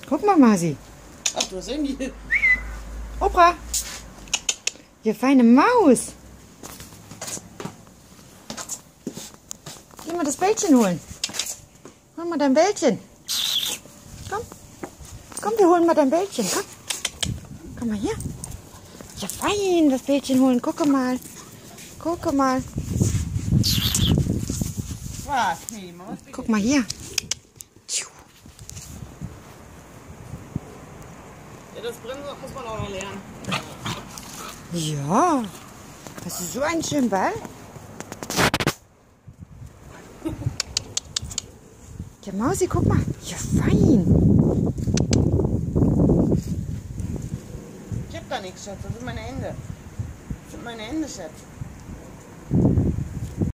Guck mal, Masi. Ach, du hast Handy. Opa. Ihr feine Maus. Geh mal das Bällchen holen. Hol mal dein Bällchen. Komm. Komm, wir holen mal dein Bällchen. Komm. Komm mal hier. Ja, fein, das Bällchen holen. Gucke mal. Gucke mal. Was? Nee, Maus. Guck mal hier. Ja, das Bremsen muss man auch noch lernen. Ja. Hast du so einen schönen Ball? Ja, Mausi, guck mal. Ja, fein. Ich hab da nichts, Schatz. Das sind meine Hände. Das sind meine Hände, Schatz.